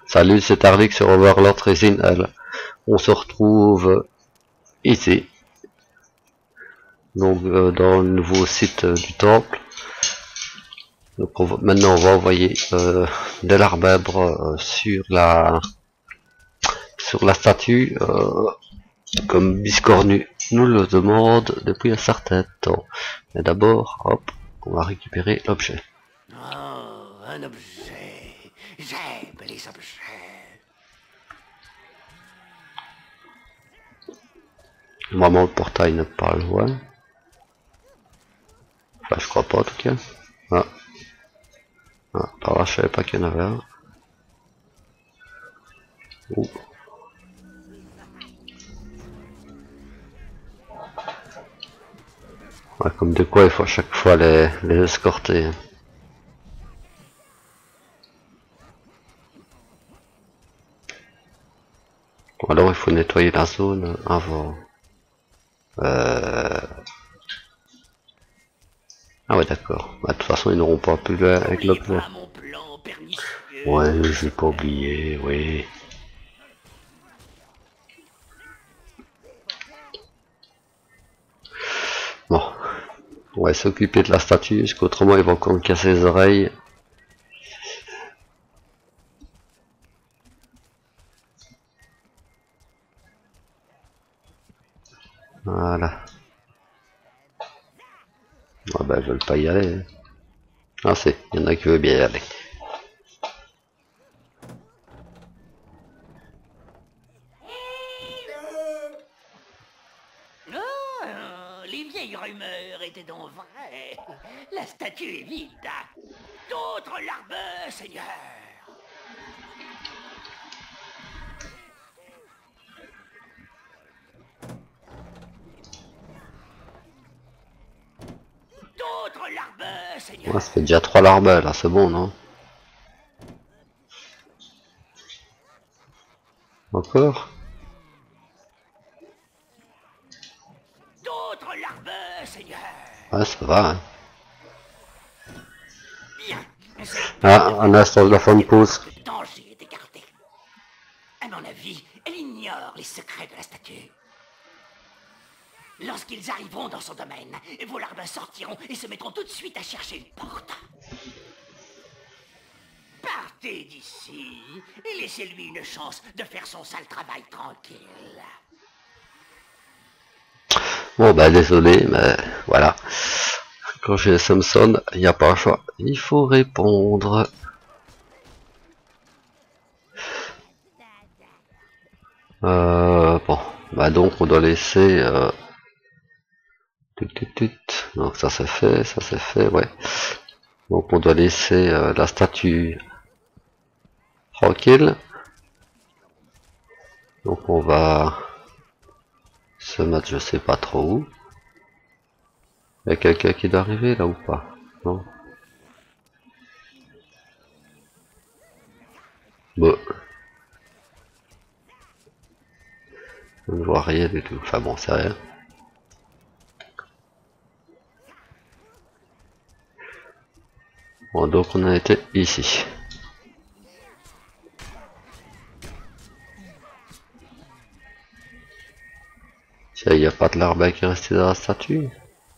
Salut, c'est Arlix sur Overlord Resinal. On se retrouve ici, donc dans le nouveau site du temple. Donc maintenant on va envoyer de l'arbre sur la statue, comme Biscornu nous le demande depuis un certain temps. Mais d'abord, hop, on va récupérer l'objet. Oh, un objet. J'aime les objets. Vraiment, le portail n'est pas loin. Enfin, je crois pas en tout cas. Ah. Ah, par là, je savais pas qu'il y en avait un. Ouh. Ouais, comme de quoi il faut à chaque fois les escorter. Ou alors il faut nettoyer la zone avant. Ah ouais, d'accord. Bah, de toute façon ils n'auront pas pu le avec l'objet. Ouais, j'ai pas oublié, oui. Bon, on va s'occuper de la statue, parce qu'autrement ils vont encore me casser les oreilles. Voilà. Ah bah ils veulent pas y aller. Ah si, il y en a qui veulent bien y aller. Oh, les vieilles rumeurs étaient donc vraies. La statue est vide. D'autres larves, Seigneur. D'autres larves, Seigneur. Ouais, ça fait déjà 3 larves là, c'est bon, non? Encore? D'autres larves, Seigneur. Ouais, ça va, hein. Bien. Ah, un instant de la fin de pause. Le danger est écarté. À mon avis, elle ignore les secrets de la statue. Lorsqu'ils arriveront dans son domaine, vos larbins sortiront et se mettront tout de suite à chercher une porte. Partez d'ici et laissez-lui une chance de faire son sale travail tranquille. Bon bah désolé, mais voilà. Quand j'ai Samson, il n'y a pas le choix. Il faut répondre. Bon, bah donc on doit laisser. Donc ça c'est fait, ouais. Donc on doit laisser la statue tranquille. Donc on va se mettre, je sais pas trop où. Il y a quelqu'un qui doit arriver là ou pas? Non. Bon. Je ne vois rien du tout. Enfin bon, c'est rien. Bon, donc on a été ici. Tiens, il n'y a pas de l'arbre qui est resté dans la statue.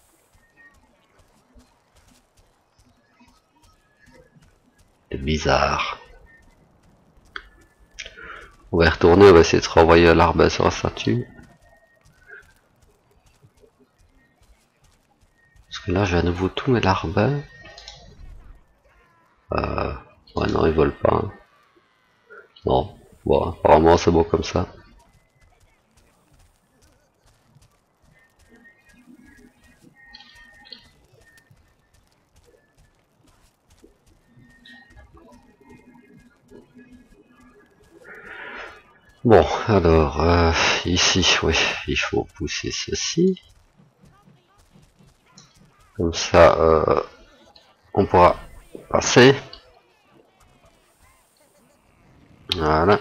C'est bizarre. On va y retourner, on va essayer de renvoyer l'arbre sur la statue. Parce que là, j'ai à nouveau tous mes larbins. Ouais, non, ils volent pas. Hein. Non. Bon, apparemment, c'est bon comme ça. Bon, alors, ici, oui, il faut pousser ceci. Comme ça, on pourra passer. Voilà.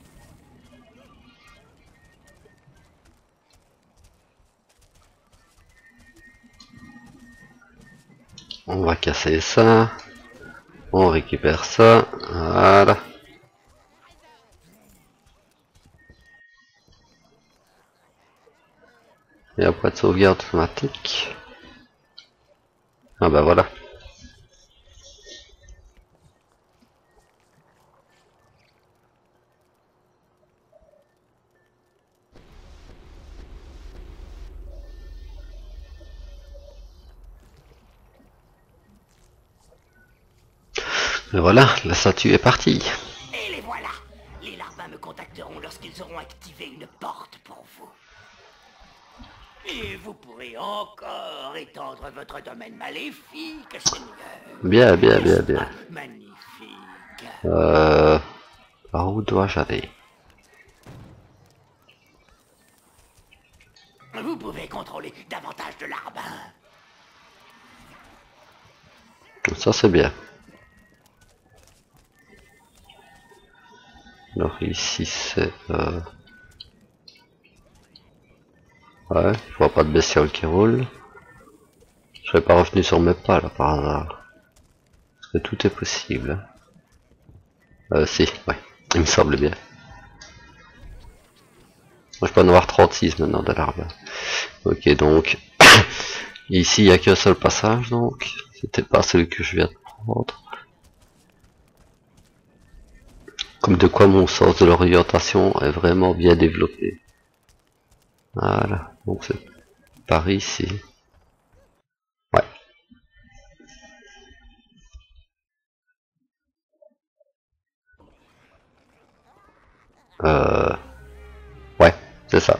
On va casser ça. On récupère ça. Voilà. Pas de sauvegarde automatique. Ah bah voilà. Et voilà, la statue est partie. Et les voilà. Les larbins me contacteront lorsqu'ils auront activé une porte pour vous. Et vous pourrez encore étendre votre domaine maléfique, Seigneur. Bien, bien, bien, bien. Magnifique. Par où dois-je aller? Vous pouvez contrôler davantage de larbins. Ça c'est bien. Alors ici c'est... Ouais, je vois pas de bestiole qui roule. Je serais pas revenu sur mes pas là par hasard. Parce que tout est possible. Si, ouais, il me semble bien. Moi je peux en avoir 36 maintenant de l'arbre. Ok, donc ici il n'y a qu'un seul passage, donc c'était pas celui que je viens de prendre. Comme de quoi mon sens de l'orientation est vraiment bien développé. Voilà, donc c'est par ici. Ouais. Ouais, c'est ça.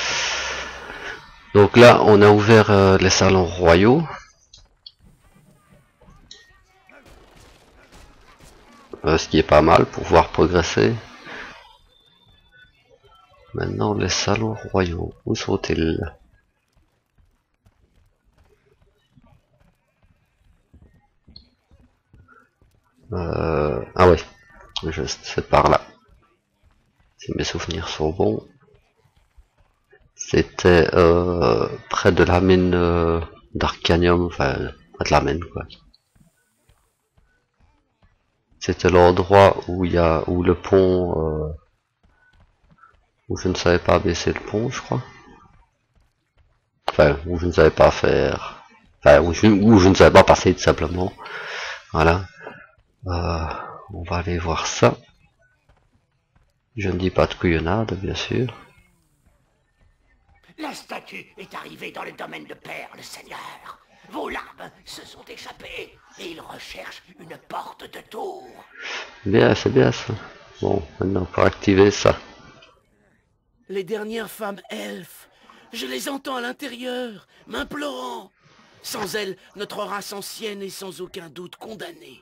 Donc là, on a ouvert les salons royaux. Ce qui est pas mal pour pouvoir progresser. Maintenant, les salons royaux, où sont-ils? Ah ouais, juste c'est par là. Si mes souvenirs sont bons. C'était près de la mine d'Arcanium, enfin près de la mine quoi. C'était l'endroit où il y a où le pont où je ne savais pas baisser le pont, je crois. Enfin, où je ne savais pas faire. Enfin, où je ne savais pas passer tout simplement. Voilà. On va aller voir ça. Je ne dis pas de couillonnade, bien sûr. La statue est arrivée dans le domaine de Perle, Seigneur. Vos larbins se sont échappés et ils recherchent une porte de tour. Bien, c'est bien ça. Bon, maintenant pour activer ça. Les dernières femmes elfes, je les entends à l'intérieur, m'implorant. Sans elles, notre race ancienne est sans aucun doute condamnée.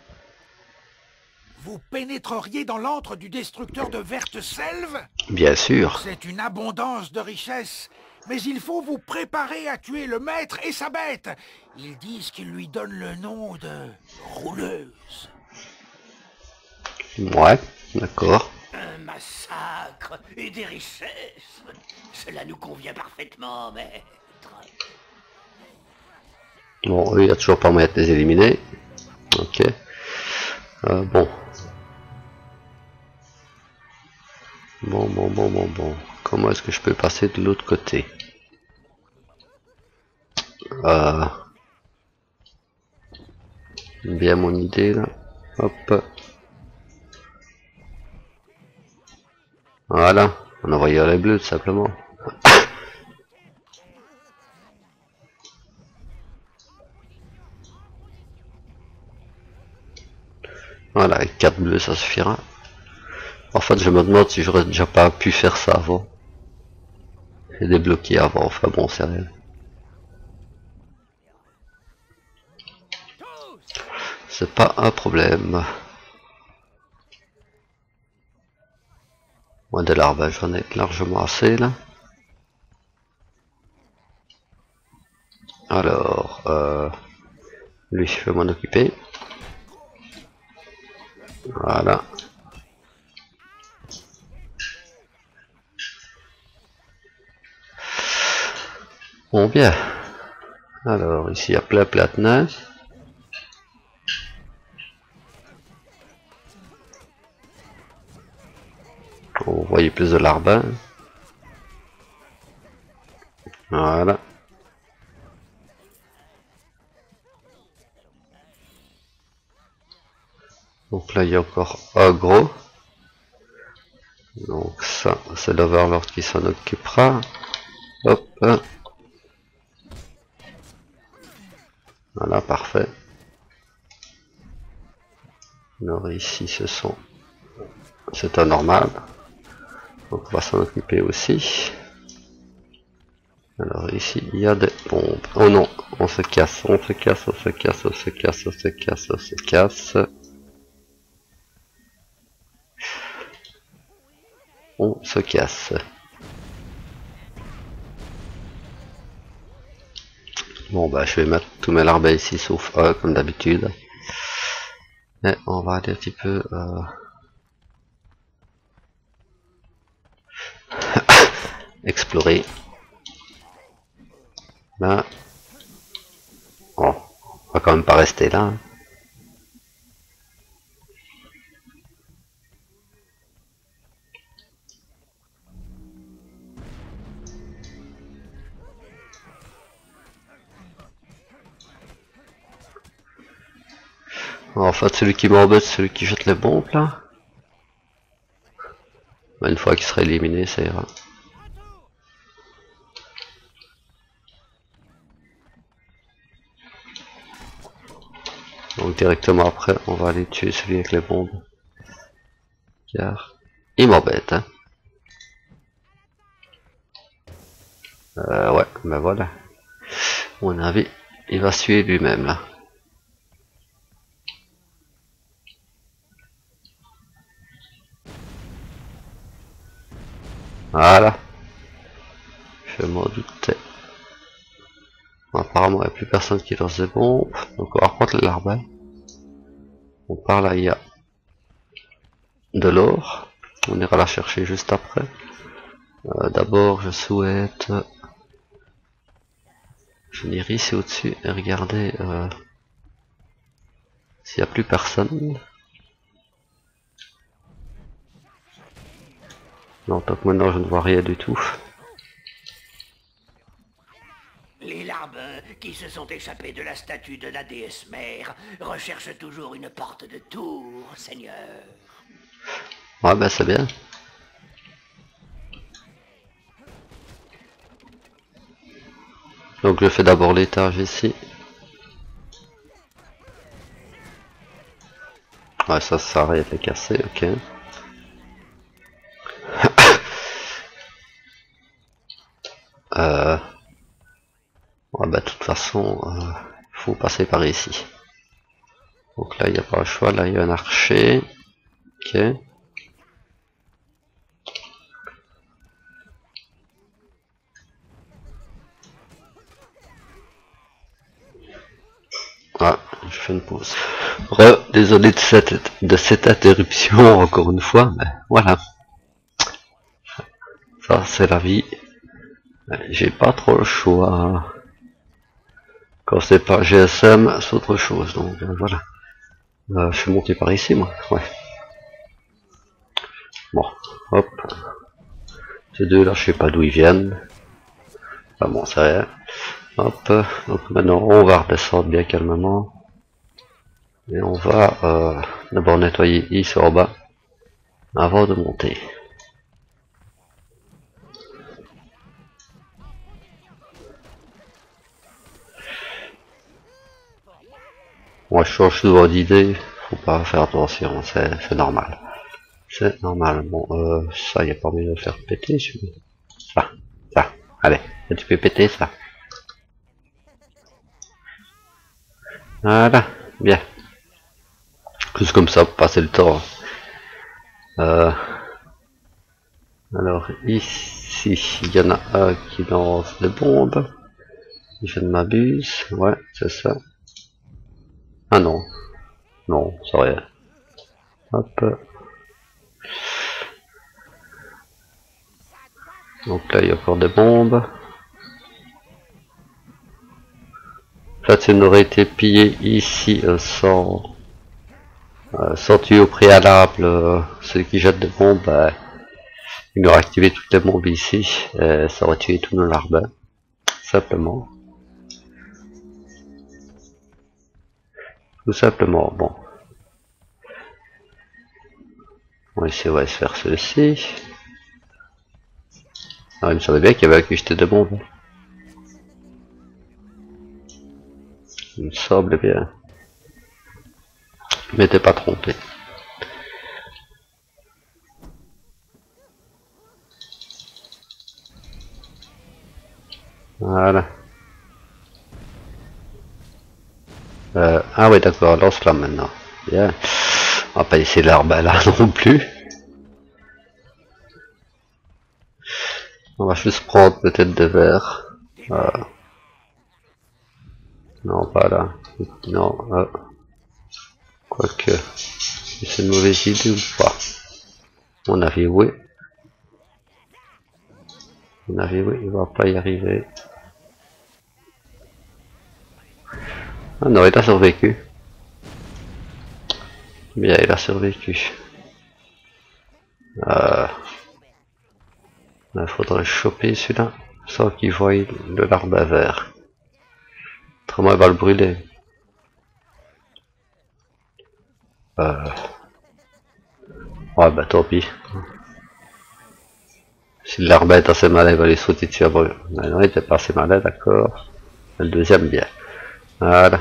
Vous pénétreriez dans l'antre du destructeur de vertes selves? Bien sûr. C'est une abondance de richesses, mais il faut vous préparer à tuer le maître et sa bête. Ils disent qu'il lui donne le nom de rouleuse. Ouais, d'accord. Un massacre et des richesses. Cela nous convient parfaitement, maître. Bon, il y a toujours pas moyen de les éliminer. Ok. Bon. Bon. Comment est-ce que je peux passer de l'autre côté? Bien mon idée là. Hop. Voilà. On envoie les bleus tout simplement. Voilà, avec 4 bleus ça suffira. En fait je me demande si j'aurais déjà pas pu faire ça avant. Et débloquer avant, enfin bon c'est rien. C'est pas un problème. Moi de l'arbre j'en ai largement assez là. Alors, lui je vais m'en occuper. Voilà. Bon bien. Alors ici il y a plein de nains. Vous voyez plus de larbins. Voilà. Donc là il y a encore un gros. Donc ça c'est l'Overlord qui s'en occupera. Hop. Voilà, parfait. Alors ici c'est un normal. Donc on va s'en occuper aussi. Alors ici il y a des bombes. Oh non, on se casse, on se casse, on se casse, on se casse, on se casse, on se casse. On se casse. Bon bah je vais mettre tous mes larbins ici sauf un comme d'habitude. Et on va aller un petit peu explorer. Là. Bon, on va quand même pas rester là. Hein. En fait, celui qui m'embête, celui qui jette les bombes là. Une fois qu'il sera éliminé, ça ira. Donc directement après, on va aller tuer celui avec les bombes. Car il m'embête. Hein. Ouais, ben voilà. À mon avis, il va se tuer lui-même là. Voilà. Je m'en doutais. Apparemment, il n'y a plus personne qui lance des bombes. Donc on va reprendre les larbins. On part là, il y a de l'or. On ira la chercher juste après. D'abord, je souhaite venir ici au-dessus et regarder s'il n'y a plus personne. Non, tant que maintenant je ne vois rien du tout. Les larbins qui se sont échappés de la statue de la déesse mère recherchent toujours une porte de tour, Seigneur. Ouais, ben c'est bien. Donc je fais d'abord l'étage ici. Ouais, ça sert à rien de les casser, ok. Ouais, bah de toute façon, faut passer par ici. Donc là, il n'y a pas le choix. Là, il y a un archer. Ok. Ah, je fais une pause. Désolé de cette interruption encore une fois, mais voilà. Ça, c'est la vie. J'ai pas trop le choix. Quand c'est pas GSM, c'est autre chose. Donc voilà. Je suis monté par ici, moi. Ouais. Bon, hop. Ces deux là, je sais pas d'où ils viennent. Enfin bon, c'est rien. Hop. Donc maintenant, on va redescendre bien calmement. Et on va d'abord nettoyer ici en bas avant de monter. Moi, je change souvent d'idée. Faut pas faire attention, c'est normal. C'est normal. Bon, ça, y a pas moyen de le faire péter, celui-là. Ça. Allez, tu peux péter ça. Voilà, bien. Juste comme ça, pour passer le temps. Alors, ici, il y en a un qui lance des bombes. Si je ne m'abuse. Ouais, c'est ça. Ah non. Non, c'est rien. Hop. Donc là, il y a encore des bombes. En fait, si on aurait été pillé ici sans tuer au préalable celui qui jette des bombes, il aurait activé toutes les bombes ici. Et ça aurait tué tous nos larbins. Simplement. Tout simplement, bon. Bon, ici on va se faire ceci. Ah, il me semblait bien qu'il y avait que j'étais de bombes. Il me semble bien. Je m'étais pas trompé. Voilà. Ah ouais d'accord, lance-flamme maintenant. Bien. On va pas laisser l'arbre là non plus. On va juste prendre peut-être des verres. Non, pas là. Non, quoique. C'est une mauvaise idée ou pas? On avis oui. On avis oui, il va pas y arriver. Ah non, il a survécu. Bien, il a survécu. Il faudrait choper celui-là sans qu'il voie le larbin vert. Autrement, il va le brûler. Ouais, bah tant pis. Si le larbin est assez malin, il va les sauter dessus avant. Non, il était pas assez malin, d'accord. Le deuxième, bien. Voilà.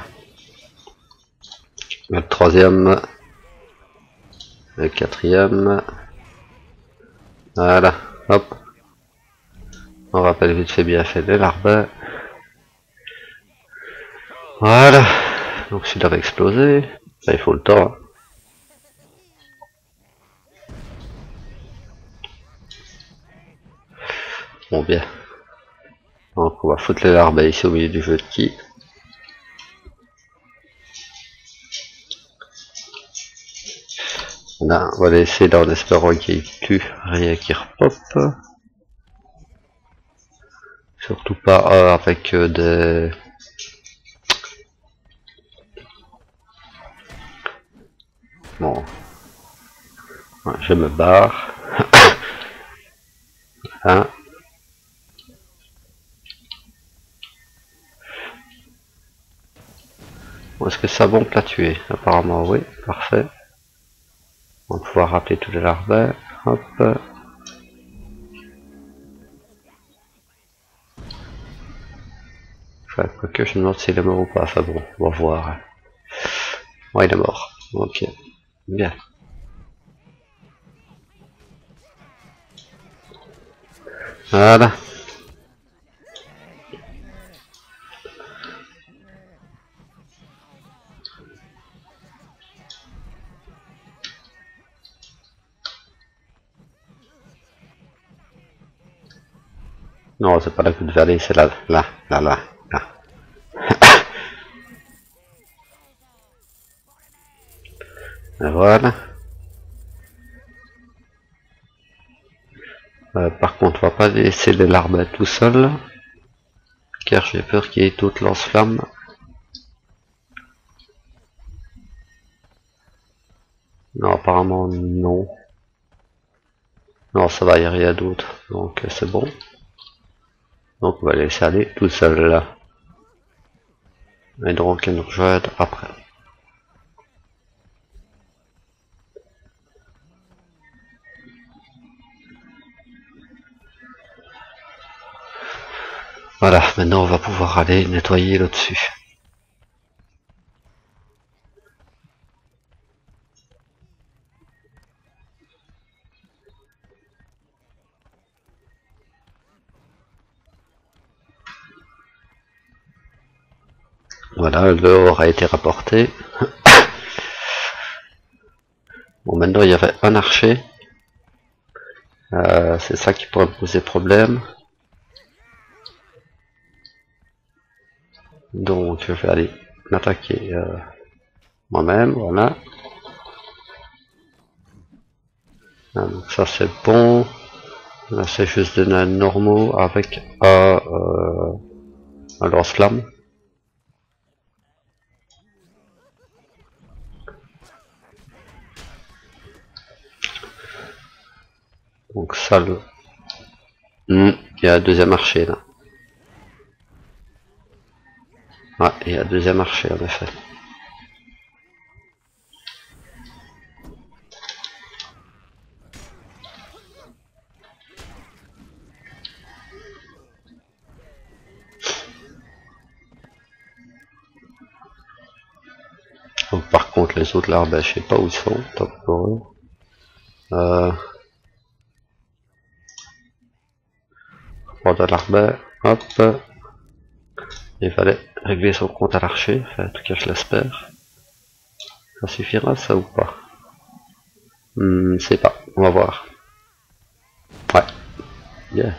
Le troisième. Le quatrième. Voilà. Hop. On rappelle vite fait bien fait les larbins. Voilà. Donc celui-là va exploser. Ça, il faut le temps. Hein. Bon, bien. Donc on va foutre les larbins ici au milieu du jeu de qui. Là, on va laisser là en espérant qu'il n'y ait plus rien qui repop. Surtout pas avec des... Bon. Ouais, je me barre. Hein. Bon, est-ce que ça bombe l'a tué? Apparemment oui, parfait. On va pouvoir rappeler tous les larbins. Hop. Enfin, quoique je me demande s'il est mort ou pas. Enfin bon, on va voir. Ouais, il est mort. Ok. Bien. Voilà. Non, c'est pas la coupe de vallée, c'est là. Et voilà. Par contre, on va pas laisser les larbins tout seuls. Car j'ai peur qu'il y ait d'autres lance-flammes. Non, apparemment non. Non, ça va, il n'y a rien d'autre. Donc c'est bon. Donc on va laisser aller tout seul là. Et donc il nous rejoindre après. Voilà, maintenant on va pouvoir aller nettoyer là-dessus. Voilà, l'or a été rapporté. Bon, maintenant il y avait un archer. C'est ça qui pourrait me poser problème. Donc je vais aller m'attaquer moi-même, voilà. Ah, donc ça c'est bon. Là c'est juste des nains normaux avec un lance-flamme. Donc ça le... il y a un deuxième archer là. Ouais, il y a un deuxième archer en effet. les autres larbins, je sais pas où ils sont, tant pis pour eux. Prendre un larbin, hop. Il fallait régler son compte à l'archer, enfin, en tout cas je l'espère. Ça suffira ça ou pas? Je sais pas, on va voir. Ouais, bien.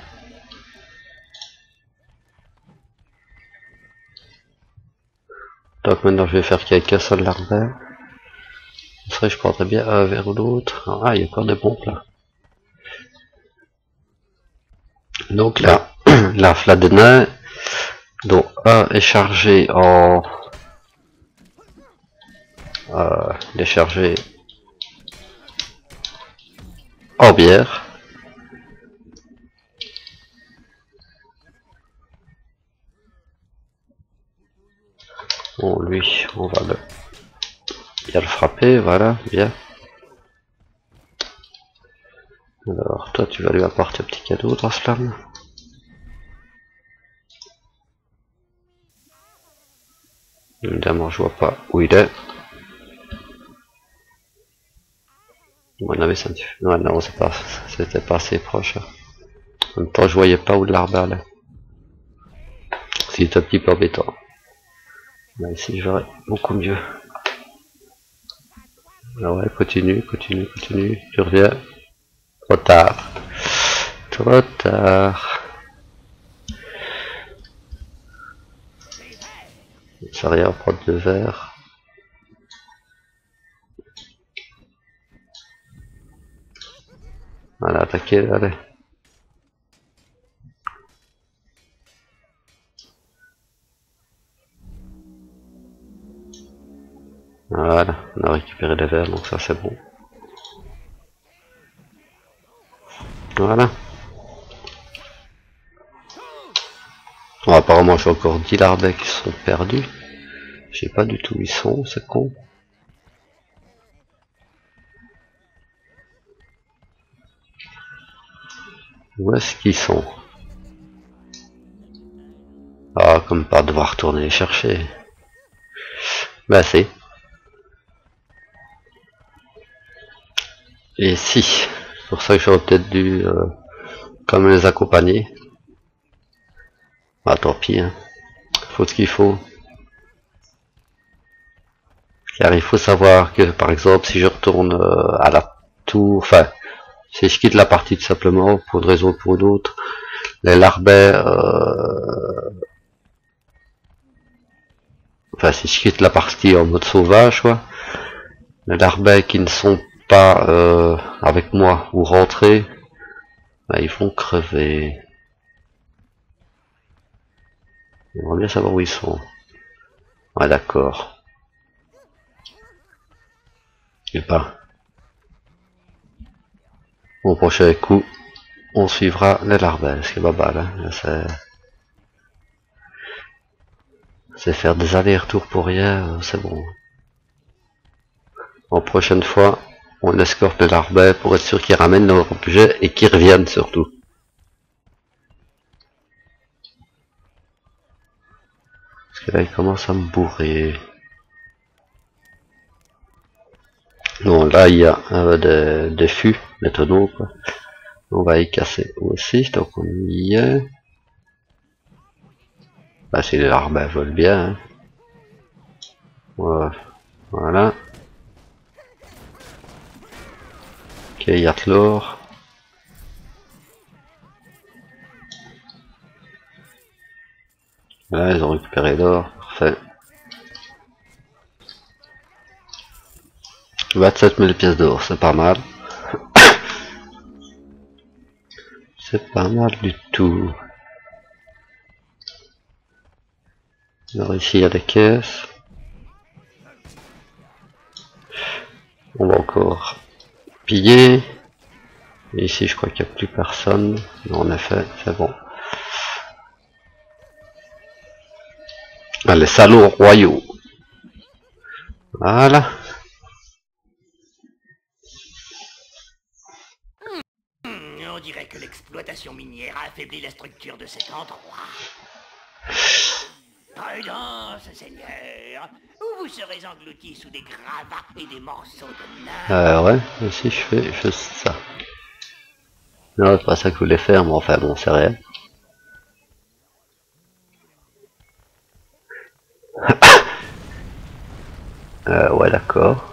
Donc maintenant je vais faire qu'il n'y ait qu'un seul larbin. Ça je prendrais bien un vers l'autre. Ah, il y a encore des pompes là. Donc là, la flamme de nain, dont un est chargé en... il est chargé en bière. Bon, lui, on va bien le frapper, voilà, bien. Alors, toi, tu vas lui apporter un petit cadeau dans ce lame. Évidemment, je vois pas où il est. Mon avis, ça me fait... Ouais, non, c'est pas, c'était pas assez proche. En même temps, je voyais pas où l'arbre allait. C'est un petit peu embêtant. Là, ici, je verrai beaucoup mieux. Ah ouais, continue, continue, continue. Tu reviens. Trop tard. Trop tard. Ça rien, prendre deux verres. Voilà, attaquez, allez. Voilà, on a récupéré les verres, donc ça c'est bon. Voilà. Bon, apparemment j'ai encore 10 larbins qui sont perdus. Je sais pas du tout où ils sont, c'est con. Où est-ce qu'ils sont? Ah, comme pas devoir retourner les chercher. Bah c'est. Et si, c'est pour ça que j'aurais peut-être dû comme les accompagner. Ah tant pis, hein. Faut ce qu'il faut. Car il faut savoir que par exemple si je retourne à la tour, enfin si je quitte la partie tout simplement pour une raison ou pour une autre, les larbins, enfin si je quitte la partie en mode sauvage quoi, les larbins qui ne sont pas avec moi ou rentrés, ben, ils vont crever. J'aimerais bien savoir où ils sont. Ouais d'accord. Et pas. Au prochain coup, on suivra les larbins, ce qui est pas mal, hein. C'est faire des allers-retours pour rien, c'est bon. En prochaine fois, on escorte les larbins pour être sûr qu'ils ramènent leur objet et qu'ils reviennent surtout. Parce que là, il commence à me bourrer. Non, là, il y a des fûts, des tonneaux, quoi. On va y casser aussi, donc on y est. Bah, si les larbins volent bien, hein. Voilà. Ok, il y a de l'or. Là, ils ont récupéré l'or, parfait. 27 000 pièces d'or, c'est pas mal. C'est pas mal du tout. Alors ici, il y a des caisses. On va encore piller. Et ici, je crois qu'il n'y a plus personne. Mais en effet, c'est bon. Ah, les salauds royaux. Voilà. On dirait que l'exploitation minière a affaibli la structure de cet endroit. Prudence, Seigneur. Où vous serez engloutis sous des gravats et des morceaux de nain. Ouais, aussi je fais juste ça. Non, c'est pas ça que je voulais faire, mais enfin bon, c'est rien. Ouais, d'accord.